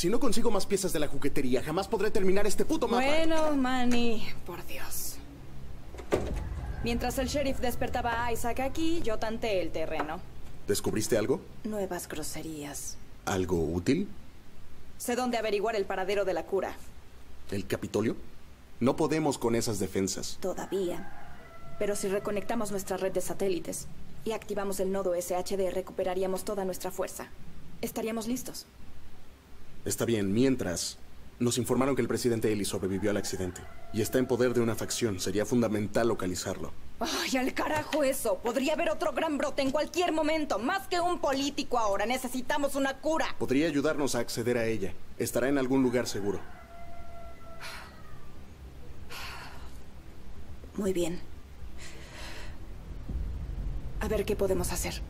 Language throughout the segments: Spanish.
Si no consigo más piezas de la juguetería, jamás podré terminar este puto mapa. Bueno, Manny, por Dios. Mientras el sheriff despertaba a Isaac aquí, yo tanteé el terreno. ¿Descubriste algo? Nuevas groserías. ¿Algo útil? Sé dónde averiguar el paradero de la cura. ¿El Capitolio? No podemos con esas defensas. Todavía. Pero si reconectamos nuestra red de satélites y activamos el nodo SHD, recuperaríamos toda nuestra fuerza. Estaríamos listos. Está bien, mientras... Nos informaron que el presidente Eli sobrevivió al accidente. Y está en poder de una facción. Sería fundamental localizarlo. ¡Ay, al carajo eso! Podría haber otro gran brote en cualquier momento. Más que un político ahora. Necesitamos una cura. Podría ayudarnos a acceder a ella. Estará en algún lugar seguro. Muy bien. A ver qué podemos hacer.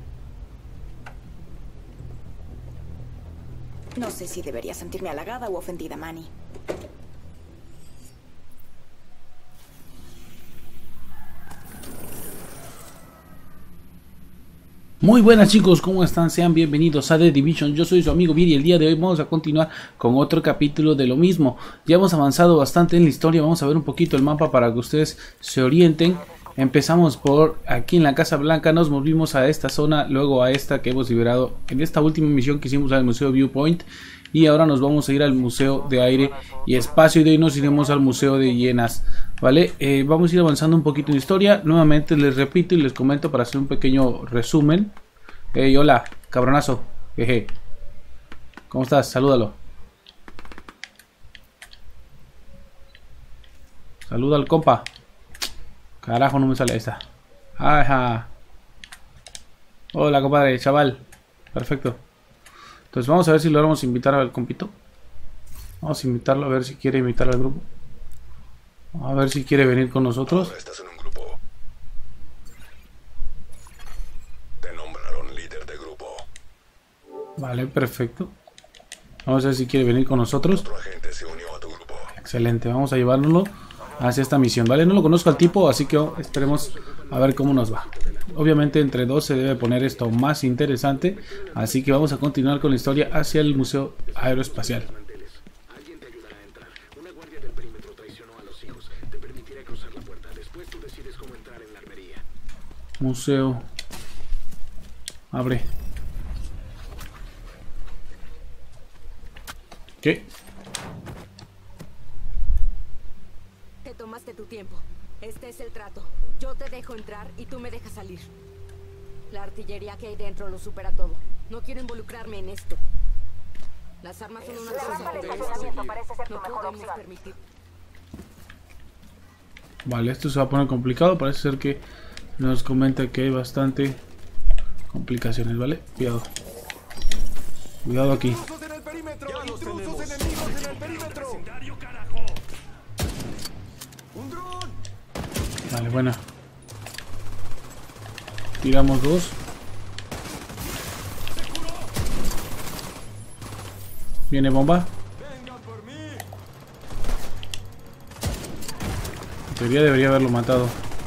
No sé si debería sentirme halagada u ofendida, Manny. Muy buenas chicos, ¿cómo están? Sean bienvenidos a The Division. Yo soy su amigo Viri y el día de hoy vamos a continuar con otro capítulo de lo mismo. Ya hemos avanzado bastante en la historia, vamos a ver un poquito el mapa para que ustedes se orienten. Empezamos por aquí en la Casa Blanca, nos movimos a esta zona, luego a esta que hemos liberado en esta última misión que hicimos al Museo Viewpoint. Y ahora nos vamos a ir al Museo de Aire y Espacio y de ahí nos iremos al Museo de Hienas. Vale, vamos a ir avanzando un poquito en historia. Nuevamente les repito y les comento para hacer un pequeño resumen. Hola, cabronazo. Jeje. ¿Cómo estás? Salúdalo. Saluda al compa. Carajo, no me sale esta. Ajá. Hola, compadre, chaval. Perfecto. Entonces vamos a ver si logramos invitar al compito. Vamos a invitarlo a ver si quiere invitar al grupo. A ver si quiere venir con nosotros. Ahora estás en un grupo. Te nombraron líder de grupo. Vale, perfecto. Vamos a ver si quiere venir con nosotros. Otro agente se unió a tu grupo. Excelente, vamos a llevárnoslo hacia esta misión, ¿vale? No lo conozco al tipo, así que esperemos a ver cómo nos va. Obviamente entre dos se debe poner esto más interesante, así que vamos a continuar con la historia hacia el Museo Aeroespacial. Alguien te ayudará a entrar. Una guardia del perímetro traicionó a los hijos. Te permitiré cruzar la puerta. Después tú decides cómo entrar en la armería. Museo. Abre. ¿Qué? Te tomaste tu tiempo. Este es el trato. Yo te dejo entrar y tú me dejas salir. La artillería que hay dentro lo supera todo. No quiero involucrarme en esto. Las armas son una cosa de esto. No podemos permitir. Vale, esto se va a poner complicado. Parece ser que nos comenta que hay bastante complicaciones, ¿vale? Cuidado. Cuidado aquí. ¡Intrusos en el perímetro! ¡Intrusos enemigos en el perímetro! ¡Un dron! Vale, buena. Tiramos dos. Viene bomba. En teoría debería haberlo matado.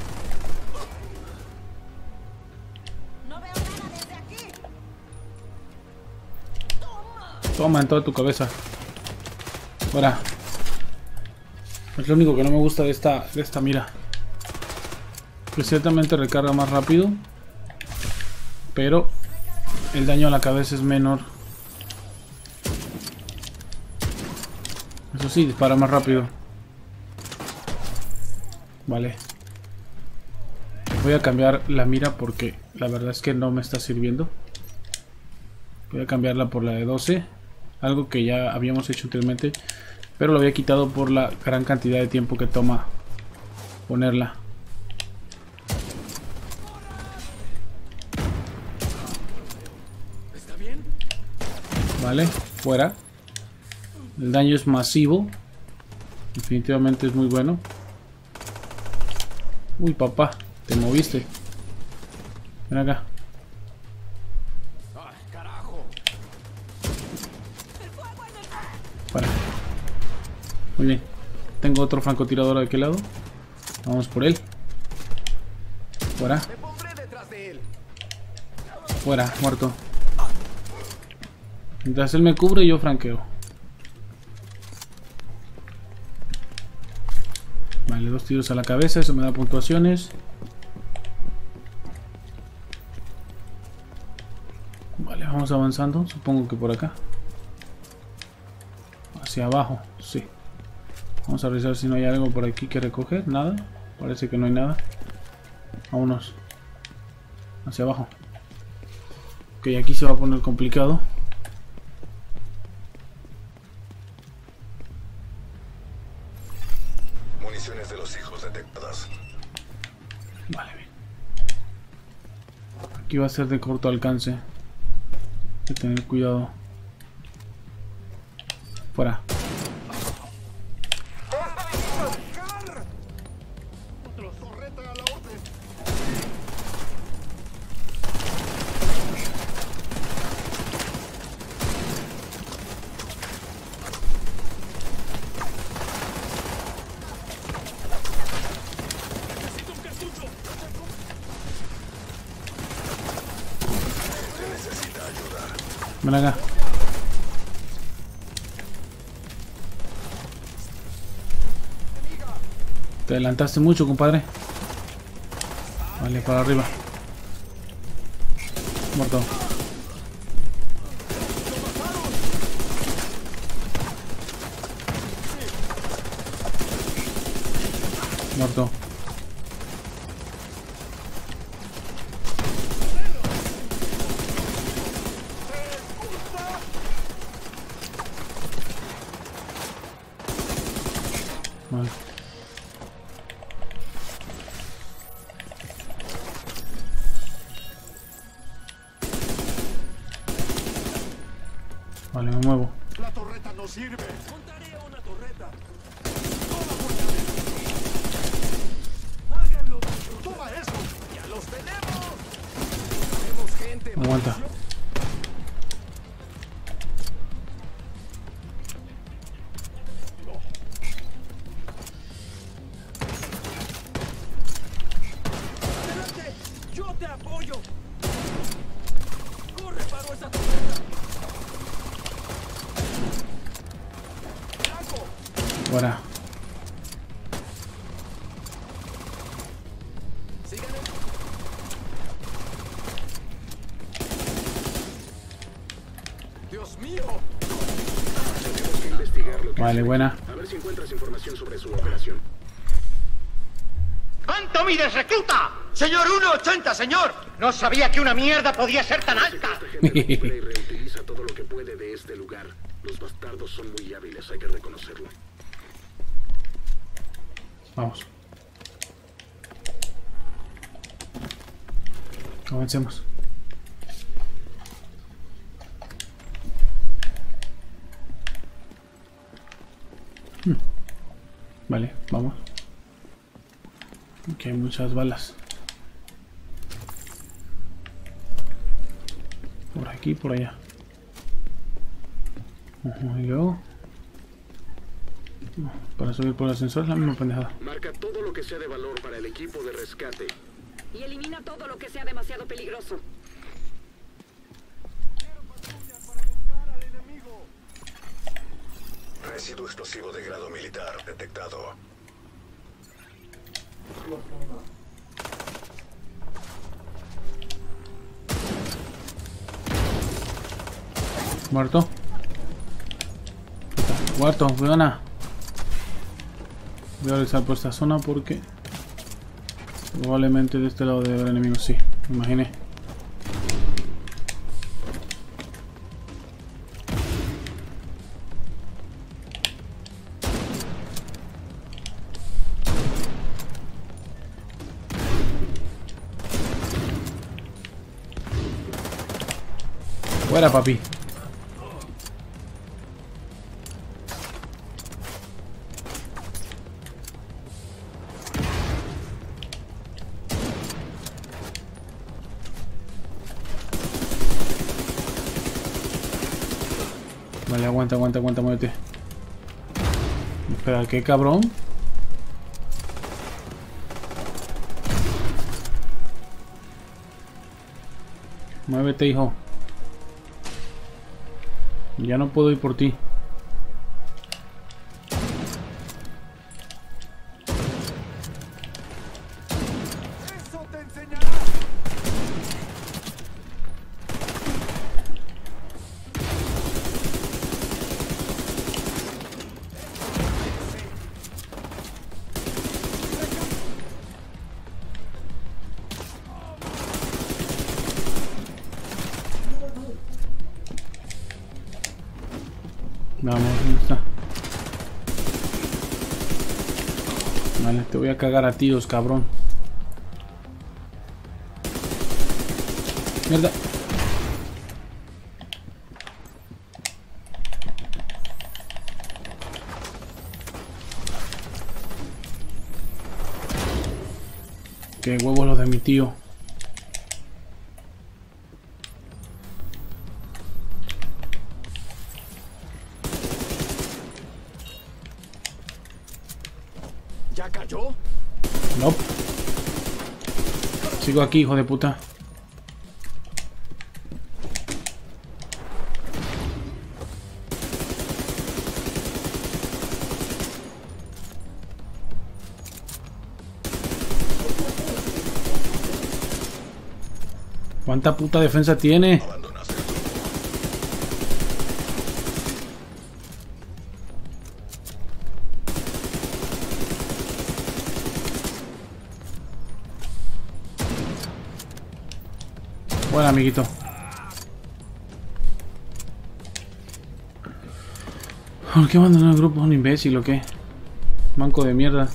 Toma en toda tu cabeza. Fuera. Es lo único que no me gusta de esta mira. Que ciertamente recarga más rápido, pero el daño a la cabeza es menor. Eso sí, dispara más rápido. Vale. Voy a cambiar la mira porque la verdad es que no me está sirviendo. Voy a cambiarla por la de 12. Algo que ya habíamos hecho anteriormente, pero lo había quitado por la gran cantidad de tiempo que toma ponerla. Vale, fuera. El daño es masivo. Definitivamente es muy bueno. Uy, papá, te moviste. Ven acá. Para. Muy bien. Tengo otro francotirador de aquel lado. Vamos por él. Fuera. Fuera, muerto. Mientras él me cubre, yo franqueo. Vale, 2 tiros a la cabeza, eso me da puntuaciones. Vale, vamos avanzando, supongo que por acá. Hacia abajo, sí. Vamos a revisar si no hay algo por aquí que recoger. Nada, parece que no hay nada. Vámonos hacia abajo. Ok, aquí se va a poner complicado. Municiones de los hijos detectadas. Vale, bien. Aquí va a ser de corto alcance. Hay que tener cuidado. Fuera. Ven acá. Te adelantaste mucho, compadre. Vale, para arriba. Muerto. Muerto. Vale. Vale, me muevo. La torreta no sirve. Montaré una torreta. Háganlo. Toma eso. Ya los tenemos. Tenemos gente. Aguanta. Adelante. Yo te apoyo. Corre, paro esa torreta. Fuera. Síganme. Dios mío. Tenemos que investigar lo que Vale, hace. buena. A ver si encuentras información sobre su operación. ¿Cuánto mides, recluta? Señor, 1,80, señor. No sabía que una mierda podía ser tan alta. Esta gente recupera y reutiliza todo lo que puede de este lugar. Los bastardos son muy hábiles, hay que reconocerlo. Vamos. Avancemos. Vale, vamos. Aquí hay muchas balas. Por aquí, por allá. Y luego... Para subir por el ascensor es la misma pendejada. Marca todo lo que sea de valor para el equipo de rescate. Y elimina todo lo que sea demasiado peligroso. Residuo explosivo de grado militar detectado. Muerto. Muerto, buena. Voy a revisar por esta zona porque probablemente de este lado debe haber enemigos, sí, me imaginé. Fuera, papi. Vale, aguanta, muévete. Espera, ¿qué cabrón? Muévete, hijo. Ya no puedo ir por ti. Vamos, ¿dónde está? Vale, te voy a cagar a tiros, cabrón. Mierda. Qué huevos los de mi tío. ¿Ya cayó? No. Sigo aquí, hijo de puta. ¿Cuánta puta defensa tiene? Bueno, amiguito. ¿Por qué abandonó el grupo? ¿Un imbécil o qué? Manco de mierda.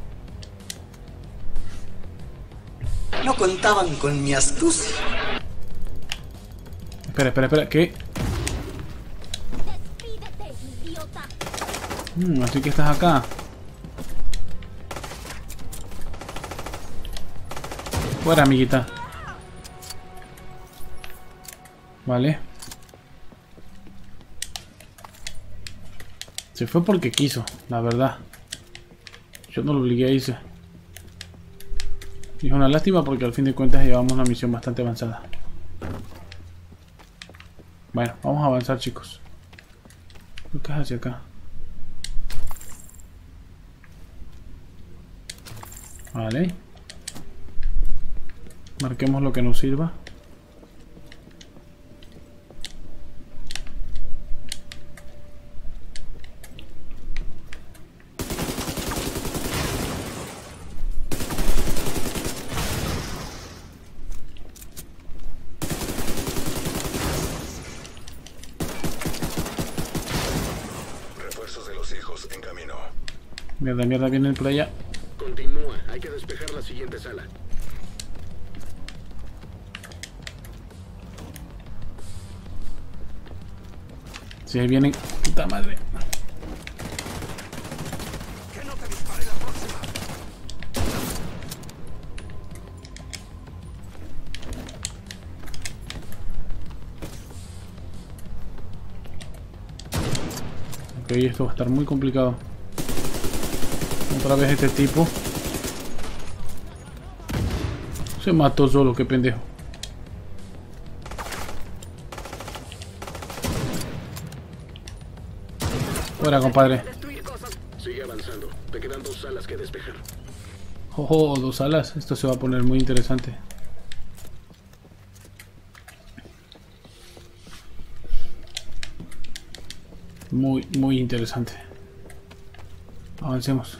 No contaban con mi astucia. Espera, ¿qué? Despídete, idiota. Así que estás acá. Fuera, amiguita. Vale. Se fue porque quiso, la verdad. Yo no lo obligué a irse. Y es una lástima porque al fin de cuentas llevamos una misión bastante avanzada. Bueno, vamos a avanzar, chicos. Creo que es hacia acá. Vale. Marquemos lo que nos sirva. Mierda, vienen por allá. Continúa, hay que despejar la siguiente sala. Sí, ahí vienen. Puta madre. Que no te dispare la próxima. Ok, esto va a estar muy complicado. Otra vez este tipo. Se mató solo, qué pendejo. Fuera, compadre. Sigue avanzando. Te quedan 2 salas que despejar. Oh, 2 salas. Esto se va a poner muy interesante. Muy interesante. Avancemos.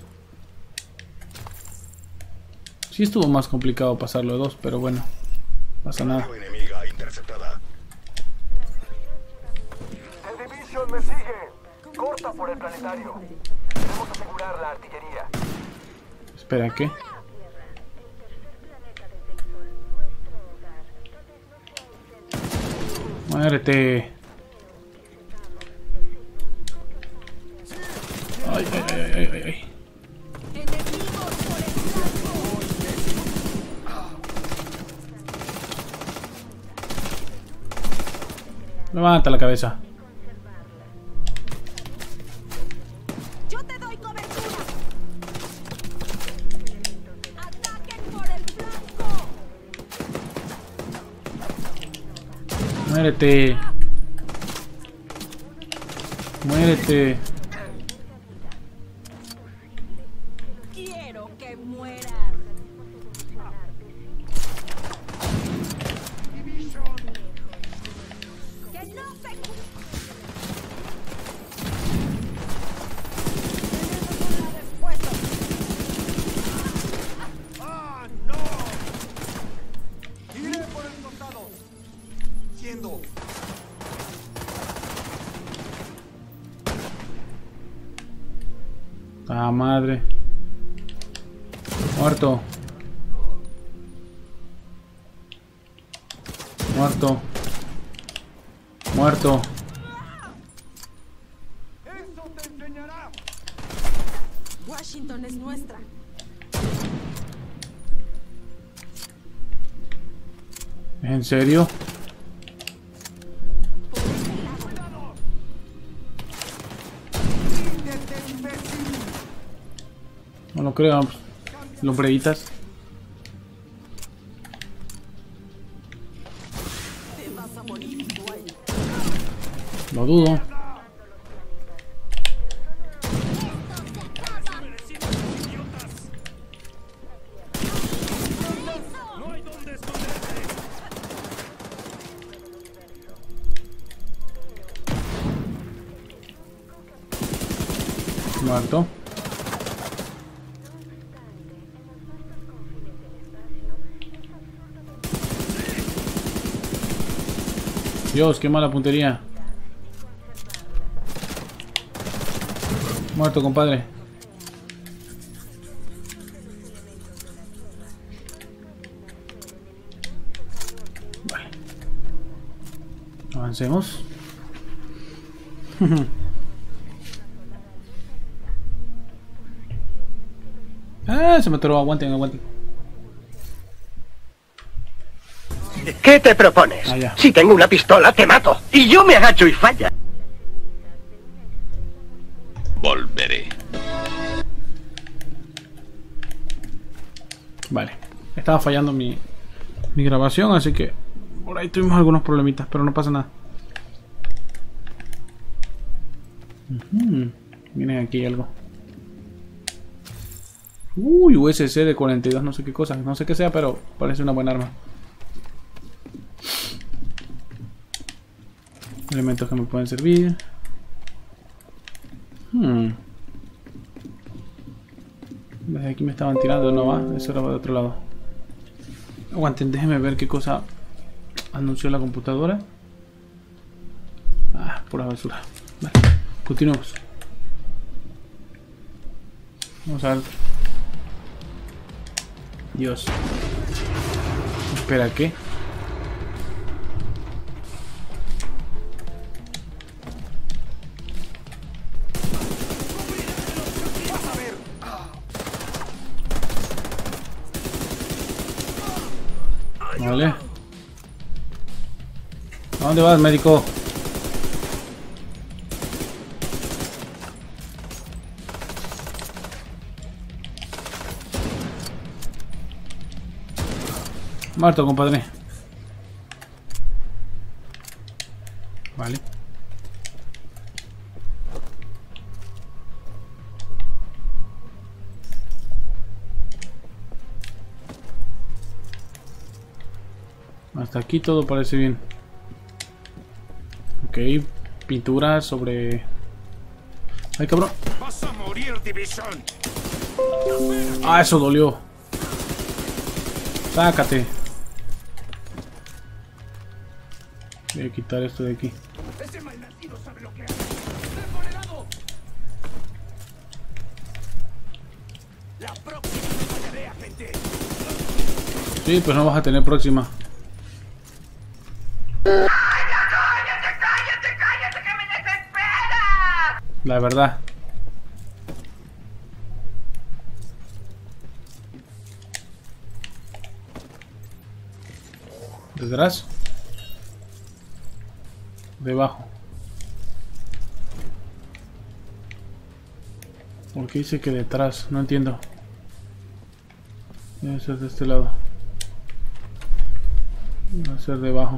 Sí estuvo más complicado pasarlo de 2, pero bueno, no pasa nada. Enemiga interceptada. El Division me sigue. Corta por el planetario. Debemos asegurar la artillería. Espera, ¿qué? Muérete. Ay. Levanta la cabeza. Yo te doy cobertura. Ataquen por el flanco. Muérete. Muérete. Quiero que mueras. Que no se... Tenemos una respuesta. ¡Ah, no! Iré por el costado. Siendo. Ah, madre. Muerto. Muerto. Muerto. ¡Eso te enseñará! Washington es nuestra. ¿En serio? No lo creo. Lombreitas. Te vas a morir igual. Lo dudo. Muerto. Dios, qué mala puntería. Muerto, compadre. Vale. Avancemos. Ah, se me atoró. Aguanten, aguanten. ¿Qué te propones? Ah, ya. Si tengo una pistola, te mato. Y yo me agacho y falla. Volveré. Vale. Estaba fallando mi grabación, así que por ahí tuvimos algunos problemitas, pero no pasa nada. Miren aquí algo. Uy, USC de 42, no sé qué cosa. No sé qué sea, pero parece una buena arma. Elementos que me pueden servir. Desde aquí me estaban tirando, no va. Eso era de otro lado. Aguanten, déjenme ver qué cosa anunció la computadora. Ah, pura basura. Vale, continuemos. Vamos a ver. Dios. Espera, ¿qué? Vale. ¿A dónde vas, médico? Muerto, compadre. Vale. Hasta aquí todo parece bien. Ok, pintura sobre... ¡Ay, cabrón! ¡Vas a morir, División! ¡Ah, eso dolió! ¡Sácate! Voy a quitar esto de aquí. Ese malnacido sabe lo que hace. ¡Remodelado! La próxima te fallaré, agente. Sí, pues no vas a tener próxima. ¡Cállate, que me desespera! La verdad. Detrás. Debajo. ¿Por qué dice que detrás? No entiendo. Debe ser de este lado. Debe ser debajo.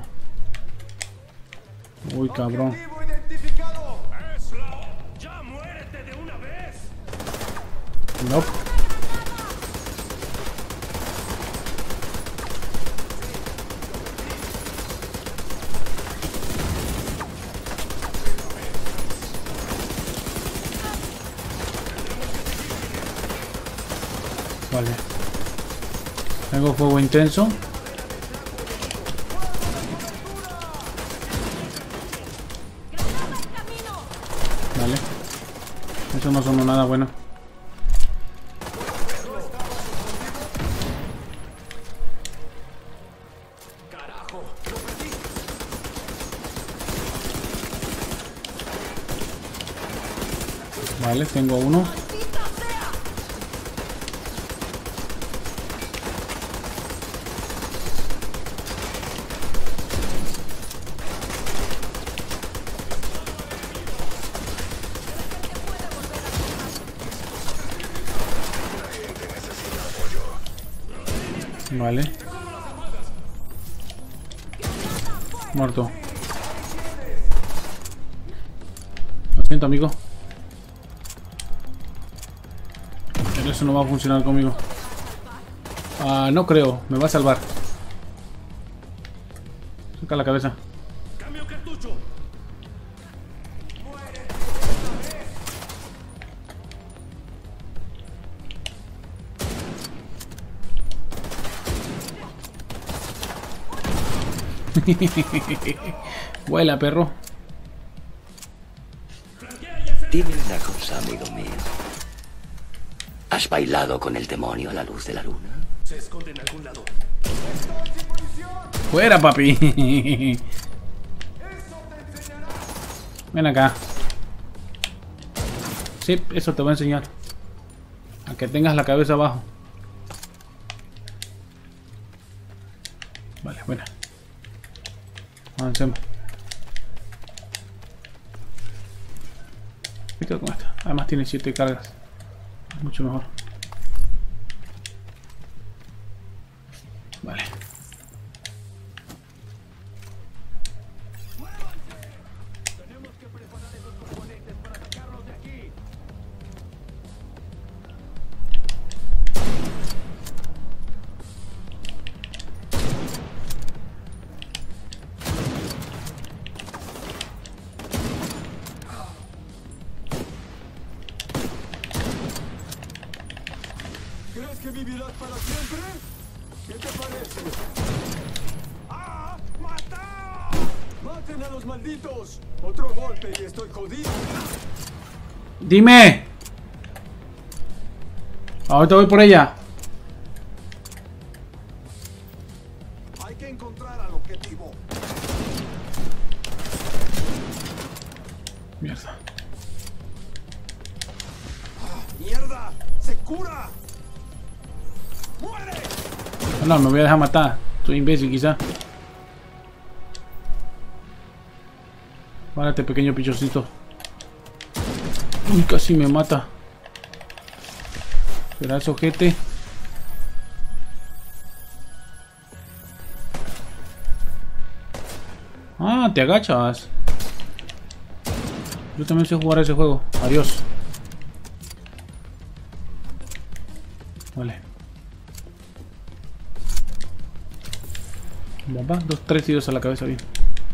Uy, cabrón. Objetivo identificado. ¡Ya muérete de una vez! No. Vale. Tengo fuego intenso. Vale. Eso no sonó nada bueno. Vale, tengo uno. Vale. Muerto. Lo siento, amigo. Pero eso no va a funcionar conmigo. Ah, no creo. Me va a salvar. Saca la cabeza. Cambio cartucho. Vuela, perro. Dime una cosa, amigo mío. ¿Has bailado con el demonio a la luz de la luna? Se esconde en algún lado. Fuera, papi. Ven acá. Sí, eso te va a enseñar. A que tengas la cabeza abajo. Vale, buena. Avancemos. Me quedo con esta. Además tiene 7 cargas. Mucho mejor. Vale. ¿Crees que vivirás para siempre? ¿Qué te parece? ¡Ah! ¡Mata! ¡Maten a los malditos! Otro golpe y estoy jodido. ¡Dime! Ahorita voy por ella. Hay que encontrar al objetivo. Mierda. ¡Mierda! ¡Se cura! ¡Muere! No, me voy a dejar matar. Soy imbécil quizá. Párate, pequeño pichocito. Uy, casi me mata. ¿Será ese ojete? Ah, te agachas. Yo también sé jugar a ese juego. Adiós. Vale. Va, 2, 3 tiros a la cabeza, bien.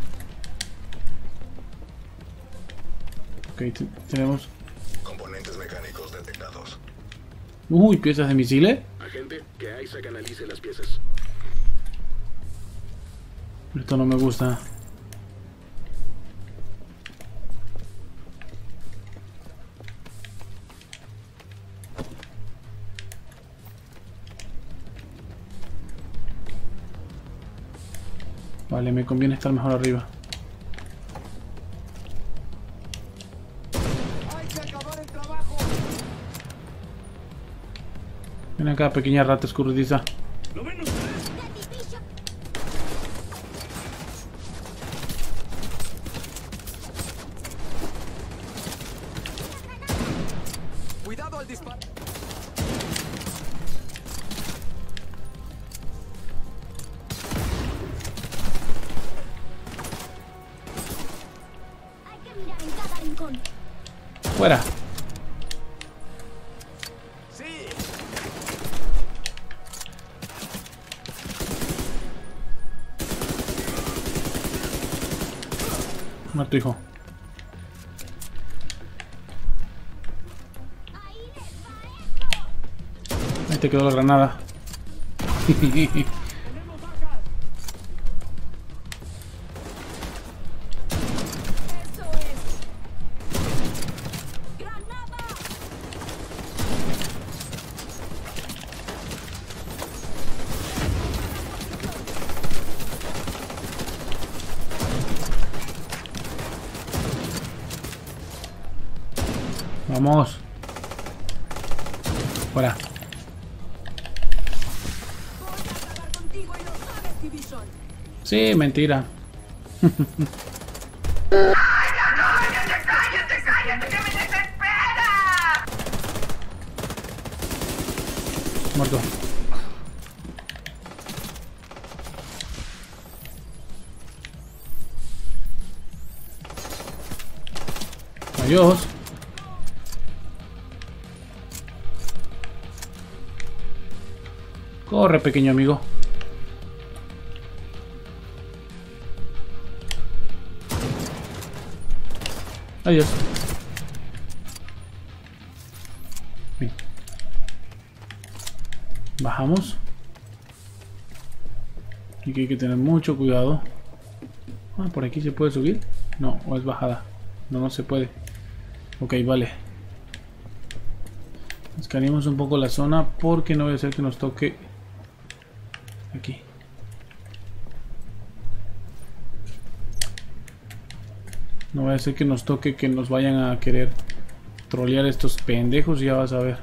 Ok, tenemos Componentes mecánicos detectados. uy, piezas de misiles. Agente, que Isaac analice las piezas. Esto no me gusta. Vale, me conviene estar mejor arriba. ¡Hay que acabar el trabajo! Ven acá, pequeña rata escurridiza. ¿Lo ven ustedes? ¡Cuidado al disparo! Fuera. ¡Sí! Muerto, hijo. Ahí te quedó la granada. Vamos. Fuera. Sí, mentira. Muerto. Adiós. Corre, pequeño amigo. Adiós. Bien. Bajamos. Aquí hay que tener mucho cuidado. Ah, por aquí se puede subir. No, o es bajada. No, no se puede. Ok, vale. Escaneemos un poco la zona porque no voy a hacer que nos toque aquí. No voy a hacer que nos toque que nos vayan a querer trolear estos pendejos, ya vas a ver.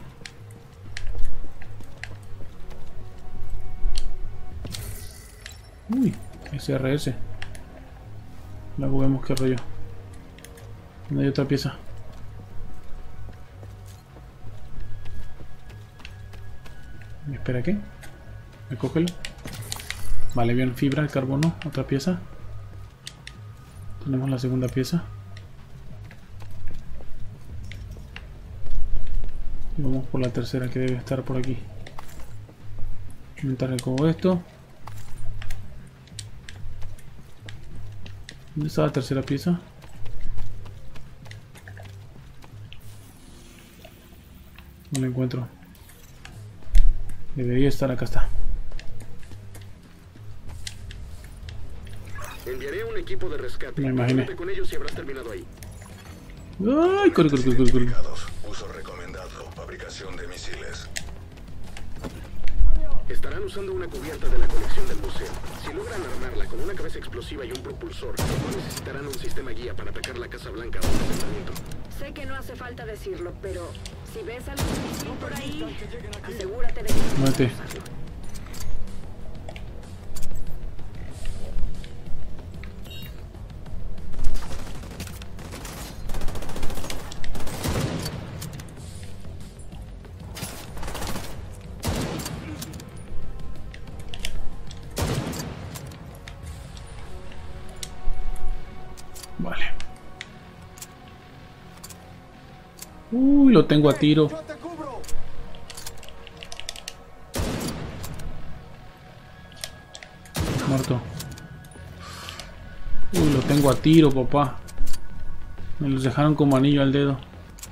Uy, SRS. Luego vemos qué rollo. ¿Dónde hay otra pieza? Espera, ¿qué? Recógelo. Vale, bien, fibra, el carbono, otra pieza. Tenemos la segunda pieza. Y vamos por la tercera que debe estar por aquí. Mientras recojo esto. ¿Dónde está la tercera pieza? No la encuentro. Debería estar, acá está. Enviaré un equipo de rescate. Me imaginé. Con ellos y habrás terminado ahí. ¡Ay! Corre, corre, corre, corre. Uso recomendado. Fabricación de misiles. Estarán usando una cubierta de la colección del museo. Si logran armarla con una cabeza explosiva y un propulsor, no necesitarán un sistema guía para atacar la Casa Blanca o un asentamiento. Sé que no hace falta decirlo, pero si ves algún misil por ahí, asegúrate de que... Muévete. Vale. Uy, lo tengo a tiro. Muerto. Uy, lo tengo a tiro, papá. Me los dejaron como anillo al dedo.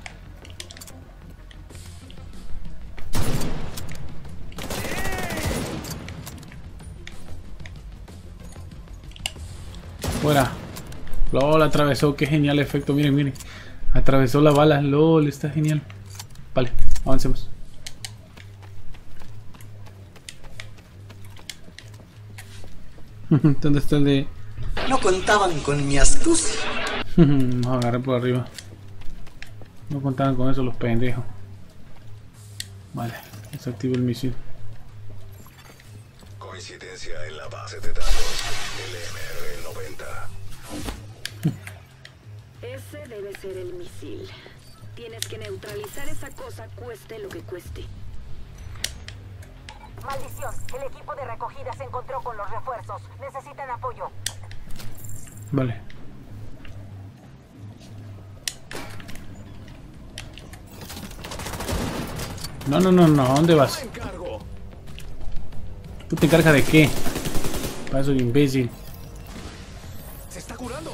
Fuera. LOL, atravesó, qué genial efecto, miren, miren. Atravesó la bala, LOL, está genial. Vale, avancemos. ¿Dónde está el de...? No contaban con mi astucia. Vamos a agarrar por arriba. No contaban con eso los pendejos. Vale, desactivo el misil. Coincidencia en la base de datos. LMR-90. Ese debe ser el misil. Tienes que neutralizar esa cosa, cueste lo que cueste. Maldición, el equipo de recogida se encontró con los refuerzos. Necesitan apoyo. Vale. No, no, no, no, ¿a dónde vas? ¿Tú te encargas de qué? Paso de imbécil. Se está curando.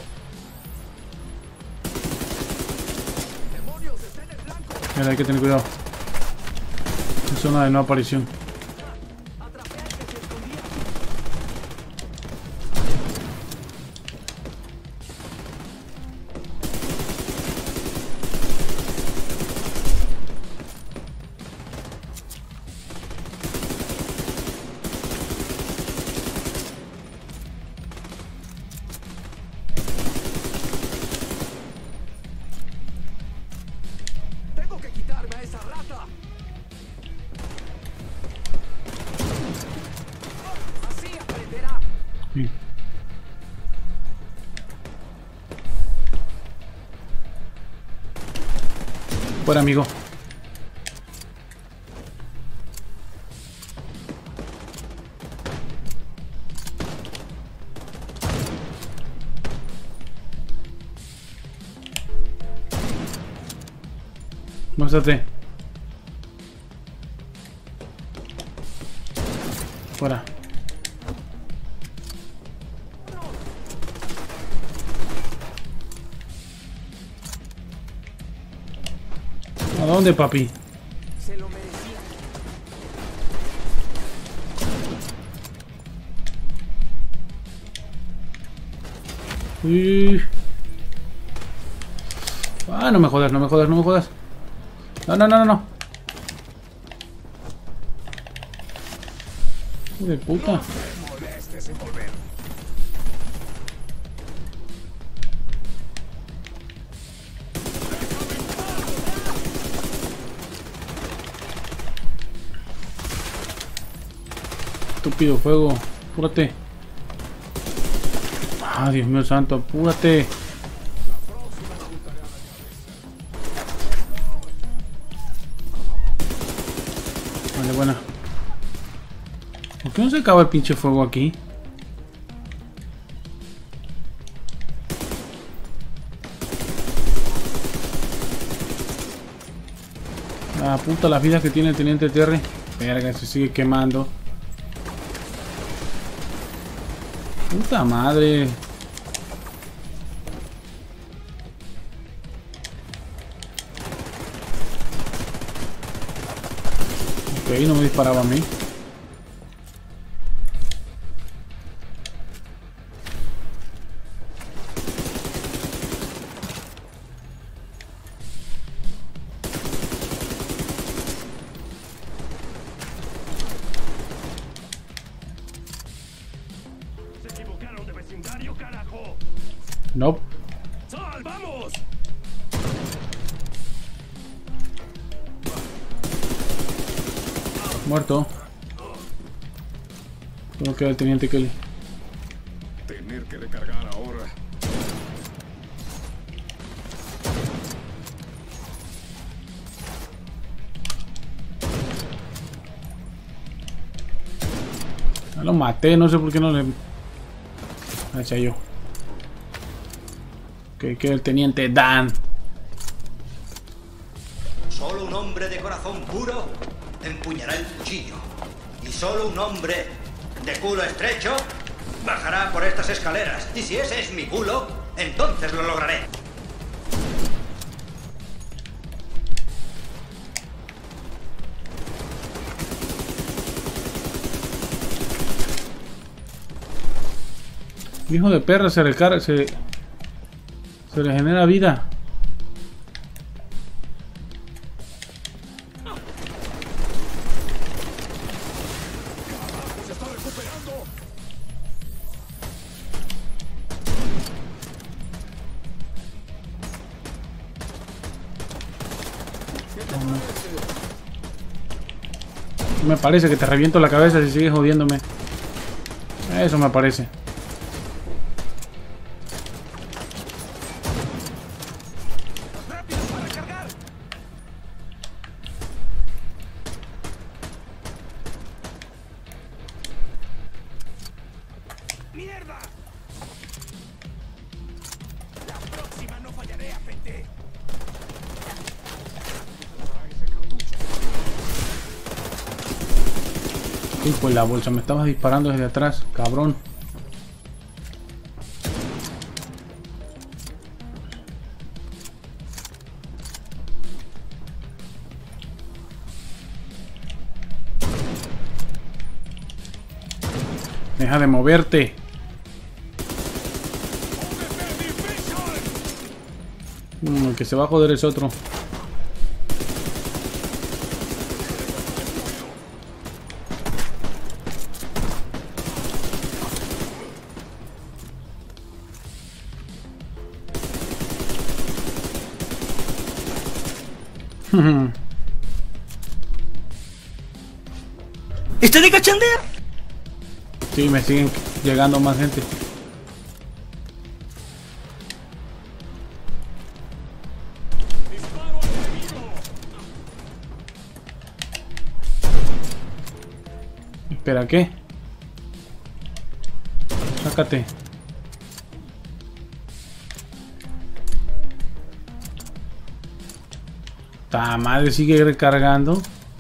Mira, hay que tener cuidado. Es zona de no aparición. esa rata! Así aprenderá. Sí. Fuera, amigo. Muéstrate. Fuera. ¿A dónde, papi? Se lo merecía. Uy. Ah, no me jodas, no me jodas, no me jodas. No, no, no, no, no. Hijo de puta. No te molestes en volver. Estúpido fuego. Apúrate. Ah, Dios mío santo, apúrate. Vale, buena. ¿Por qué no se acaba el pinche fuego aquí? La puta las vidas que tiene el teniente Terry. Verga, se sigue quemando. Puta madre. Ok, no me disparaba a mí. Se equivocaron de vecindario, carajo. Nope. ¡Sal, vamos! Muerto. ¿Cómo queda el teniente Kelly? Tener que recargar ahora. Ya lo maté, no sé por qué no le... Me eché yo. Que queda el teniente Dan. Solo un hombre de corazón puro empuñará el cuchillo. Y solo un hombre de culo estrecho bajará por estas escaleras. Y si ese es mi culo, entonces lo lograré. Hijo de perra, se recarga, se regenera vida. ¡Se está recuperando! ¿Qué te parece? Me parece que te reviento la cabeza si sigues jodiéndome. Eso me parece. ¡Rápido para cargar! ¡Mierda! La próxima no fallaré, apete. Hijo de la bolsa, me estabas disparando desde atrás, cabrón. Deja de moverte. El que se va a joder es otro. ¿Está de cachondeo? Sí, me siguen llegando más gente. Espera, ¿qué? Sácate. Ta madre, sigue recargando.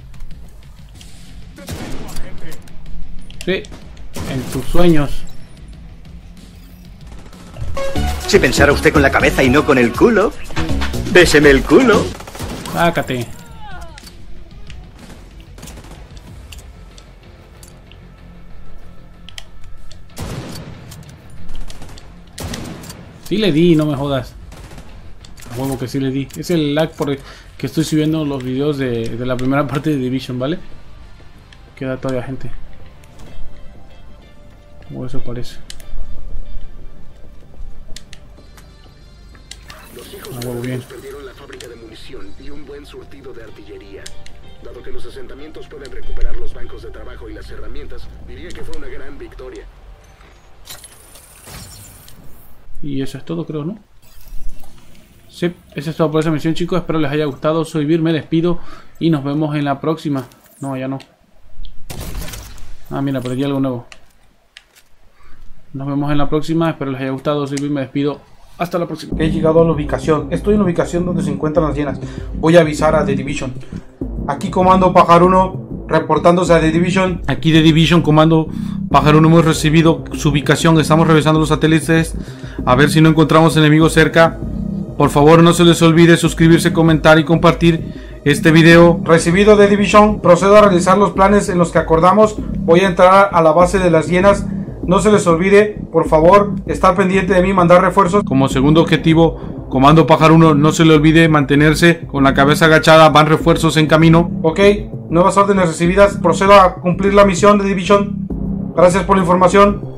Sí, en tus sueños. Si pensara usted con la cabeza y no con el culo, béseme el culo. Sácate. Sí le di, no me jodas. A huevo que sí le di. Es el lag por el que estoy subiendo los videos de la primera parte de Division, ¿vale? Queda todavía gente. O eso parece. Los hijos bien. perdieron la fábrica de munición y un buen surtido de artillería. Dado que los asentamientos pueden recuperar los bancos de trabajo y las herramientas, diría que fue una gran victoria. Y eso es todo, creo, ¿no? Sí, eso es todo por esa misión, chicos. Espero les haya gustado. Soy Vir, me despido y nos vemos en la próxima. No, ya no. Ah, mira, por aquí algo nuevo. Nos vemos en la próxima. Espero les haya gustado. Soy Vir, me despido. Hasta la próxima. He llegado a la ubicación. Estoy en la ubicación donde se encuentran las hienas. Voy a avisar a The Division. Aquí comando Pájaro 1 reportándose a The Division. Aquí The Division, comando Pájaro 1, hemos recibido su ubicación. Estamos revisando los satélites a ver si no encontramos enemigos cerca. Por favor, no se les olvide suscribirse, comentar y compartir este video. Recibido The Division, procedo a realizar los planes en los que acordamos. Voy a entrar a la base de las hienas. No se les olvide, por favor, estar pendiente de mí, mandar refuerzos. Como segundo objetivo, comando Pájaro 1, no se le olvide mantenerse con la cabeza agachada. Van refuerzos en camino. Ok, nuevas órdenes recibidas. Procedo a cumplir la misión de Division. Gracias por la información.